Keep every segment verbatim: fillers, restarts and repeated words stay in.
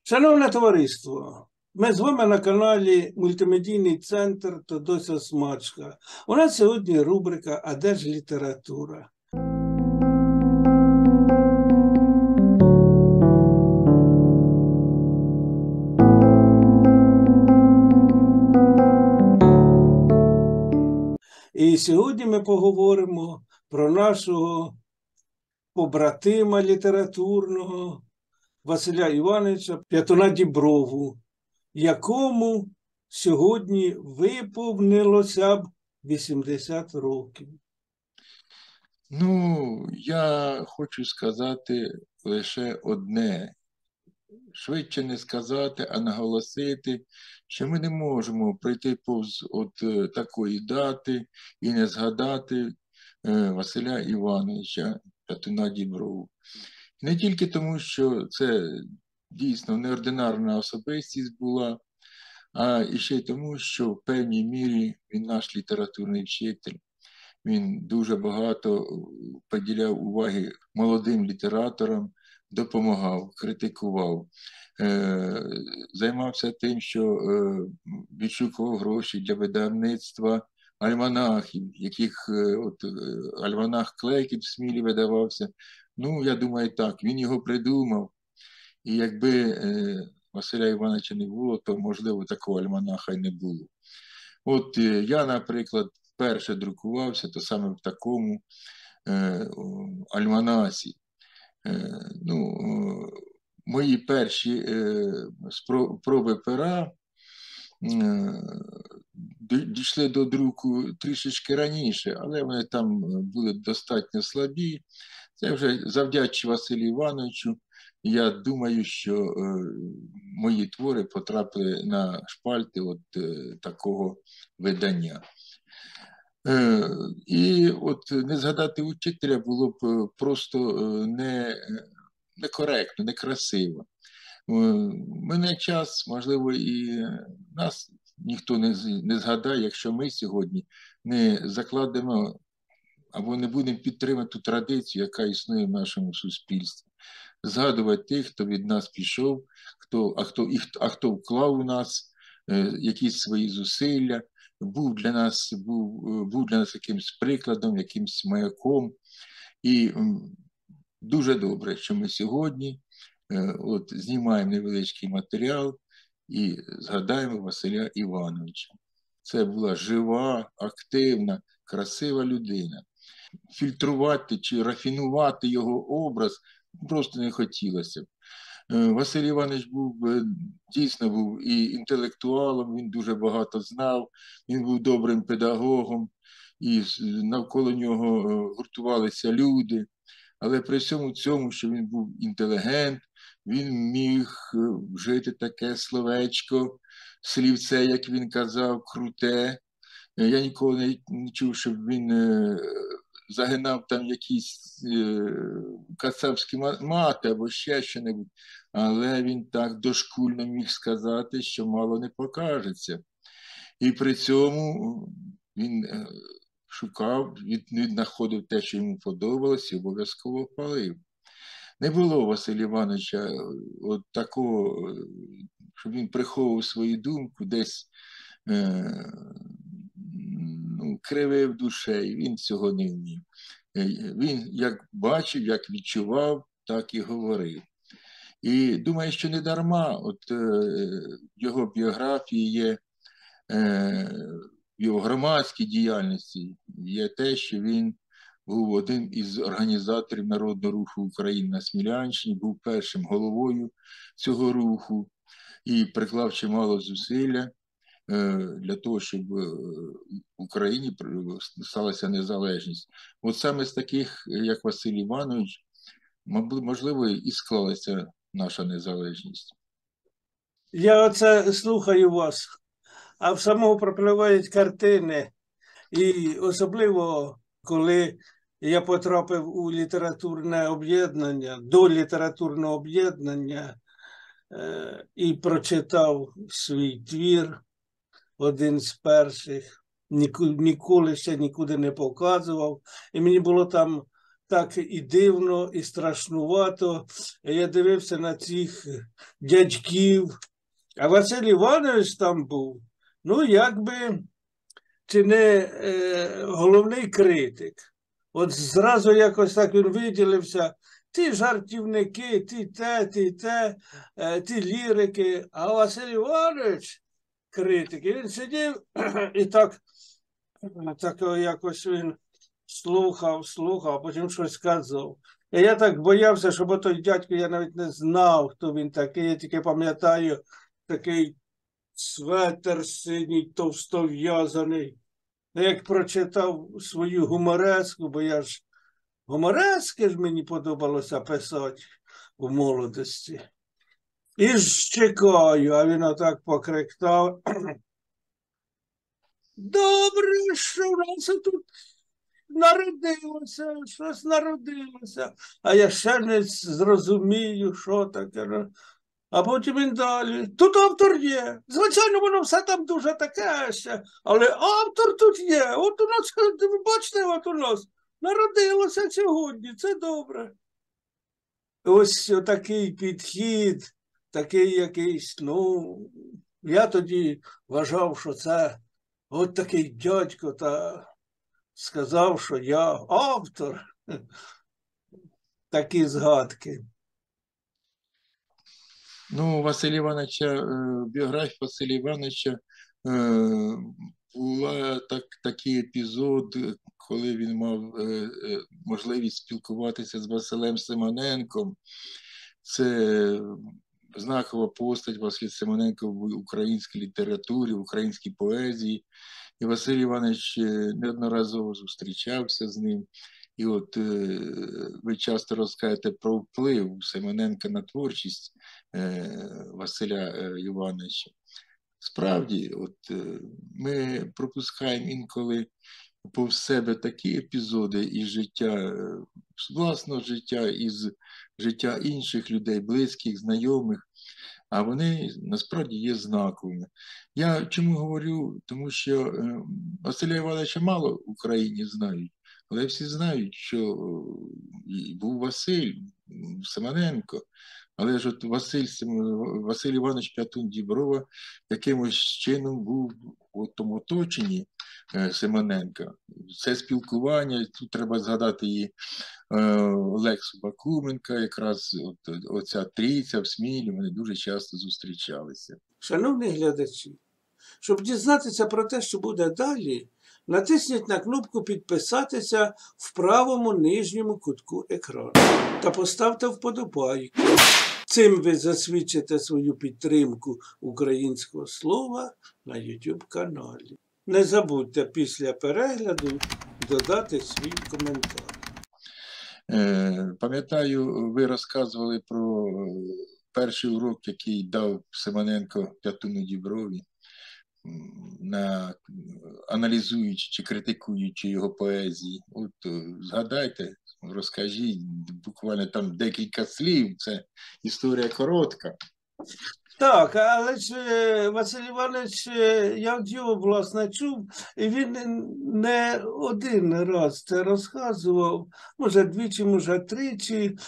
Шановне товариство, ми з вами на каналі Мультимедійний центр Тодося Смачка. У нас сьогодні рубрика «А де ж література?». І сьогодні ми поговоримо про нашого побратима літературного Василя Івановича П'ятуна Діброву, якому сьогодні виповнилося б вісімдесят років. Ну, я хочу сказати лише одне. Швидше не сказати, а наголосити, що ми не можемо пройти повз от такої дати і не згадати Василя Івановича П'ятуна Діброву. Не тільки тому, що це дійсно неординарна особистість була, а і ще й тому, що в певній мірі він наш літературний вчитель. Він дуже багато приділяв уваги молодим літераторам, допомагав, критикував, займався тим, що відшукував гроші для видавництва альманахів, яких от альманах Клейкіт в Смілі видавався. Ну, я думаю, так, він його придумав. І якби Василя Івановича не було, то, можливо, такого альманаха й не було. От я, наприклад, вперше друкувався, то саме в такому е, альманасі. Е, ну, мої перші е, спроби пера е, дійшли до друку трішечки раніше, але вони там були достатньо слабі. Це вже завдячуючи Василю Івановичу. Я думаю, що е, мої твори потрапили на шпальти от е, такого видання. Е, і от не згадати учителя було б просто не, некоректно, некрасиво. Е, мене час, можливо, і нас ніхто не, не згадає, якщо ми сьогодні не закладемо або не будемо підтримати ту традицію, яка існує в нашому суспільстві. Згадувати тих, хто від нас пішов, хто, а, хто, і, а хто вклав у нас е, якісь свої зусилля, був для нас, був, був для нас якимсь прикладом, якимсь маяком. І м, дуже добре, що ми сьогодні е, от, знімаємо невеличкий матеріал і згадаємо Василя Івановича. Це була жива, активна, красива людина. Фільтрувати чи рафінувати його образ просто не хотілося б. Василь Іванович був, дійсно був і інтелектуалом, він дуже багато знав, він був добрим педагогом, і навколо нього гуртувалися люди. Але при всьому цьому, що він був інтелігент, він міг вжити таке словечко, слівце, як він казав, круте. Я ніколи не чув, щоб він загинав там якісь е, кацапські мати або ще що-небудь, але він так дошкульно міг сказати, що мало не покажеться. І при цьому він е, шукав, віднаходив те, що йому подобалось, і обов'язково палив. Не було Василя Івановича от такого, щоб він приховував свою думку, десь е, ну, кривив душею, він цього не вмів. Він як бачив, як відчував, так і говорив. І думаю, що не дарма от, е, в його біографії є, е, в його громадській діяльності є те, що він був один із організаторів Народного руху України на Смілянщині, був першим головою цього руху і приклав чимало зусилля для того, щоб в Україні сталася незалежність. От саме з таких, як Василь Іванович, можливо, і склалася наша незалежність. Я оце слухаю вас, а в самого пропливають картини. І особливо, коли я потрапив у літературне об'єднання, до літературного об'єднання е, і прочитав свій твір, один з перших, ніколи ще нікуди не показував. І мені було там так і дивно, і страшнувато. Я дивився на цих дядьків, а Василь Іванович там був, ну, якби, чи не е, головний критик. От зразу якось так він виділився, ті жартівники, ті те, ті те, е, ті лірики, а Василь Іванович критик. І він сидів і так, так якось він слухав, слухав, а потім щось сказав. І я так боявся, щоб той дядько, я навіть не знав, хто він такий, я тільки пам'ятаю, такий светер синій, товстов'язаний. Як прочитав свою гумореску, бо я ж гуморески ж мені подобалося писати у молодості. І ж чекаю, а він отак покриктав. Добре, що в нас тут народилося, щось народилося, а я ще не зрозумію, що таке. А потім він далі. Тут автор є. Звичайно, воно все там дуже таке ще, але автор тут є. От у нас, ви бачите, от у нас народилося сьогодні, це добре. Ось такий підхід, такий якийсь, ну, я тоді вважав, що це от такий дядько та сказав, що я автор. Такі згадки. Ну, Василя Івановича, біографія Василя Івановича була так, такий епізод, коли він мав можливість спілкуватися з Василем Симоненком. Це знакова постать Василь Симоненко в українській літературі, в українській поезії. І Василь Іванович неодноразово зустрічався з ним. І от е, ви часто розкажете про вплив Симоненка на творчість е, Василя е, Івановича. Справді, от е, ми пропускаємо інколи повз себе такі епізоди із життя, е, з власного життя, із життя інших людей, близьких, знайомих, а вони насправді є знаковими. Я чому говорю? Тому що е, Василя Івановича мало в Україні знають. Але всі знають, що був Василь Симоненко, але ж от Василь, Василь Іванович П'ятун-Діброва якимось чином був у тому оточенні Симоненка. Це спілкування, тут треба згадати і Олексу Бакуменка, якраз от, оця трійця в Смілі, вони дуже часто зустрічалися. Шановні глядачі, щоб дізнатися про те, що буде далі, натисніть на кнопку «Підписатися» в правому нижньому кутку екрану та поставте вподобайку. Цим ви засвідчите свою підтримку українського слова на ютуб-каналі. Не забудьте після перегляду додати свій коментар. Е, пам'ятаю, ви розказували про перший урок, який дав Симоненко П'ятуну-Діброві, на, аналізуючи чи критикуючи його поезії. От згадайте, розкажіть, буквально там декілька слів, це історія коротка. Так, але ж Василь Іванович, я в його, власне, чув, і він не один раз це розказував, може двічі, може тричі,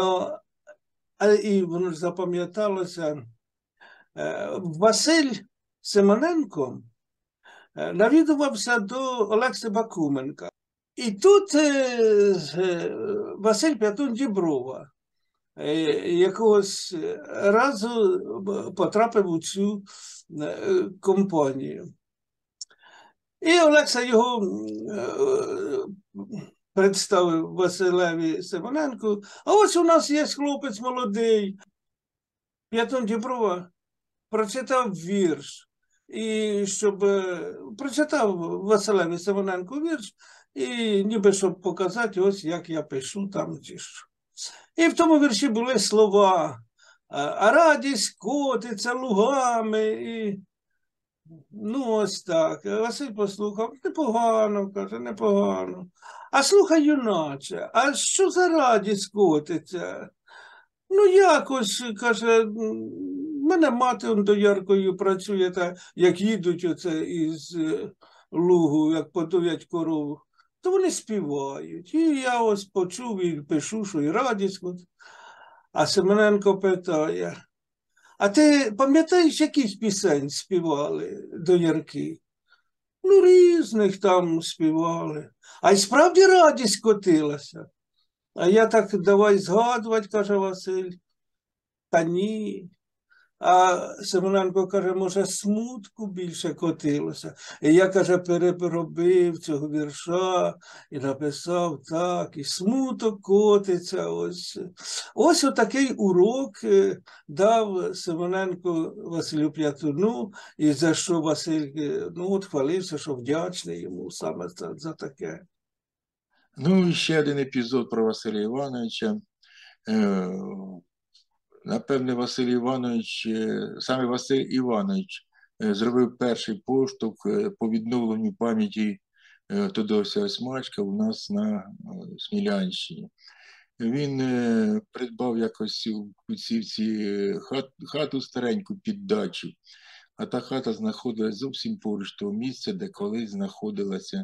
і воно ж запам'яталося. Василь Симоненко навідувався до Олекси Бакуменка. І тут Василь П'ятун-Діброва якогось разу потрапив у цю компанію. І Олекса його представив Василеві Симоненку. А ось у нас є хлопець молодий. П'ятун-Діброва прочитав вірш, і щоб прочитав Василеві Симоненку вірш, і ніби щоб показати, ось як я пишу там чи що. І в тому вірші були слова: а радість котиться лугами, і ну ось так. Василь послухав: непогано, каже, непогано. А слухай, юначе, а що за радість котиться? Ну якось, каже, мене мати дояркою працює, та як їдуть оце із лугу, як подоять корову. то вони співають. І я ось почув і пишу, що і радість. А Семененко питає, а ти пам'ятаєш, якісь пісень співали доярки? Ну, різних там співали. А й справді радість котилася. А я так давай згадувати, каже Василь. Та ні. А Семененко каже, може, смутку більше котилося. І я, каже, переробив цього вірша і написав так, і смуток котиться. Ось ось отакий урок дав Семененко Василю П'ятуну, і за що Василь, ну, от хвалився, що вдячний йому саме за, за таке. Ну, і ще один епізод про Василя Івановича. Напевне, Василь Іванович, саме Василь Іванович зробив перший поштовх по відновленню пам'яті Тодося Осьмачка у нас на Смілянщині. Він придбав якось у Куцівці хат, хату стареньку під дачу, а та хата знаходилась зовсім поруч того місця, де колись знаходилася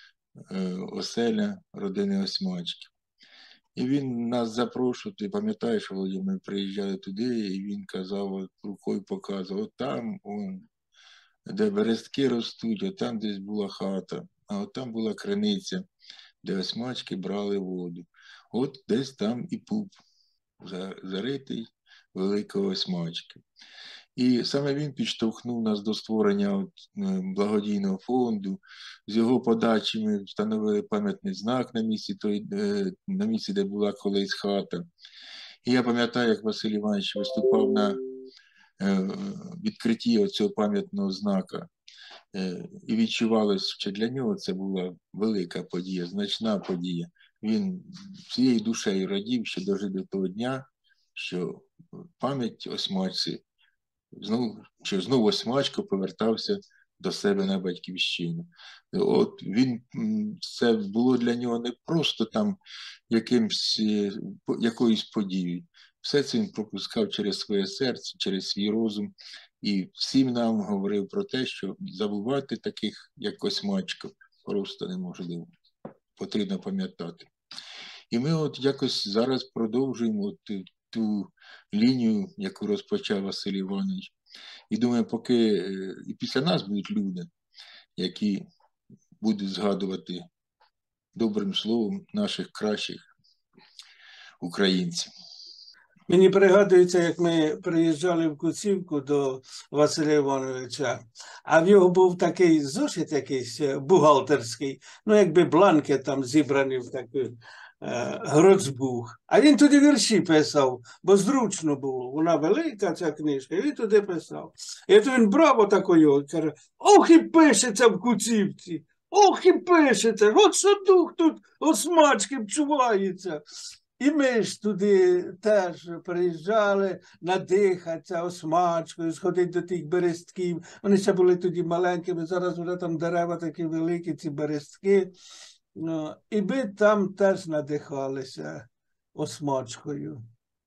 оселя родини Осьмачків. І він нас запрошував, ти пам'ятаєш, Володя, ми приїжджали туди, і він казав, от рукою показував, от там, он, де берестки ростуть, от там десь була хата, а от там була криниця, де Осьмачки брали воду. От десь там і пуп, заритий великого Осьмачки. І саме він підштовхнув нас до створення от, благодійного фонду. З його подачі ми встановили пам'ятний знак на місці, той, на місці, де була колись хата. І я пам'ятаю, як Василь Іванович виступав на відкритті цього пам'ятного знака. І відчувалося, що для нього це була велика подія, значна подія. Він всією душею радів, що дожив до того дня, що пам'ять Осьмачці, знову, що знову Осьмачко повертався до себе на батьківщину. От він, це було для нього не просто там якимсь, якоюсь подією. Все це він пропускав через своє серце, через свій розум. І всім нам говорив про те, що забувати таких, як Осьмачко, просто неможливо. Потрібно пам'ятати. І ми от якось зараз продовжуємо от ту лінію, яку розпочав Василь Іванович. І думаю, поки і після нас будуть люди, які будуть згадувати добрим словом наших кращих українців. Мені пригадується, як ми приїжджали в Куцівку до Василя Івановича, а в його був такий зошит якийсь бухгалтерський, ну якби бланки там зібрані в такий е, гроцбух. А він туди вірші писав, бо зручно було. Вона велика, ця книжка, і він туди писав. І то він брав отакою, каже, ох і пишеться в Куцівці, ох і пишеться, от що дух тут Осьмачки вчувається. І ми ж туди теж приїжджали надихатися Осьмачкою, сходити до тих берестків. Вони ще були тоді маленькими, зараз вже там дерева такі великі, ці берестки. Ну, і ми там теж надихалися Осьмачкою.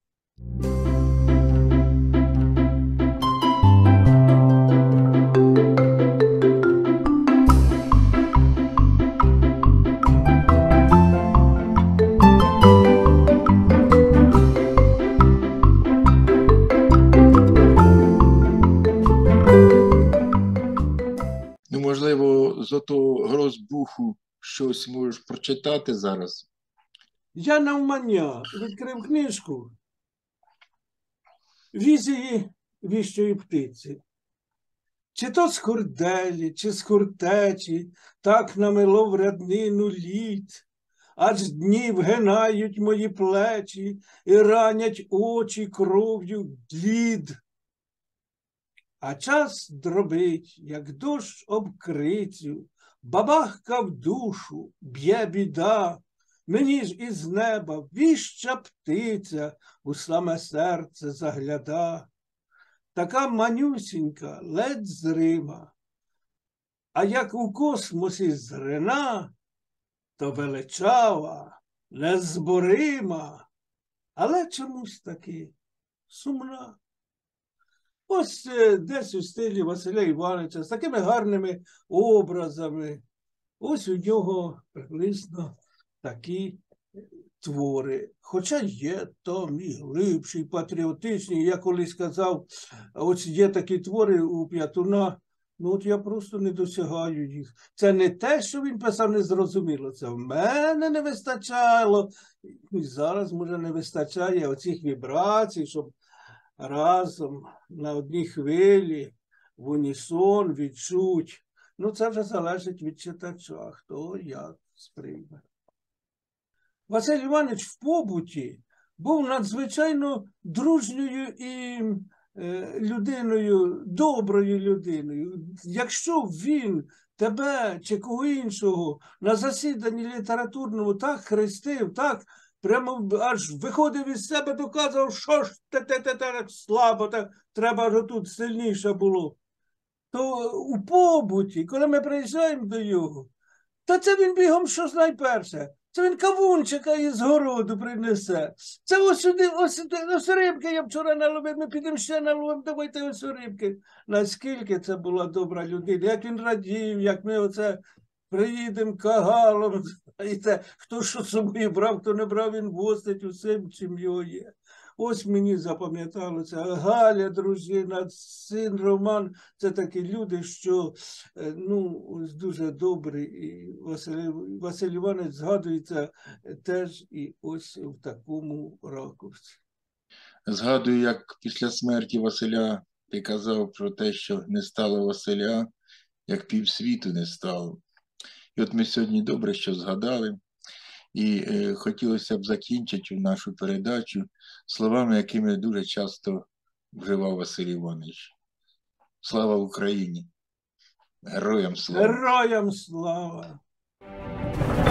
З отого грозбуху щось можеш прочитати зараз? Я навмання відкрив книжку «Візії віщої птиці». Чи то з хурделі, чи з хуртечі, так намило в ряднину літ, аж дні вгинають мої плечі і ранять очі кров'ю длід. А час дробить, як дощ об крицю, бабахка в душу, б'є біда. Мені ж із неба віща птиця у саме серце загляда. Така манюсінька, ледь зрима, а як у космосі зрина, то величава, незборима, але чомусь таки сумна. Ось десь у стилі Василя Івановича, з такими гарними образами. Ось у нього приблизно такі твори. Хоча є там і глибші, і патріотичні. Я колись казав, ось є такі твори у П'ятуна, ну от я просто не досягаю їх. Це не те, що він писав незрозуміло, це в мене не вистачало. І зараз, може, не вистачає оцих вібрацій, щоб разом на одній хвилі в унісон відчуть. Ну, це вже залежить від читача, хто як сприйме. Василь Іванович в побуті був надзвичайно дружньою і е, людиною, доброю людиною. Якщо він тебе чи кого іншого на засіданні літературному так хрестив, так прямо аж виходив із себе, доказував, що ж те те те так слабо, так треба ж тут сильніше було. То у побуті, коли ми приїжджаємо до його, та це він бігом щось найперше. Це він кавунчика із городу принесе. Це ось сюди, ось сюди, ось рибки я вчора наловив, ми підемо ще наловимо, давайте ось рибки. Наскільки це була добра людина, як він радів, як ми оце приїдемо кагалом, і це, хто що з собою брав, хто не брав, він гостить усім, чим його є. Ось мені запам'яталося, Галя, дружина, син Роман, це такі люди, що ну, ось дуже добрі. І Василь, Василь Іванович згадується теж і ось в такому ракурсі. Згадую, як після смерті Василя ти казав про те, що не стало Василя, як півсвіту не стало. І от ми сьогодні добре, що згадали. І е, хотілося б закінчити нашу передачу словами, якими дуже часто вживав Василь Іванович. Слава Україні! Героям слава! Героям слава!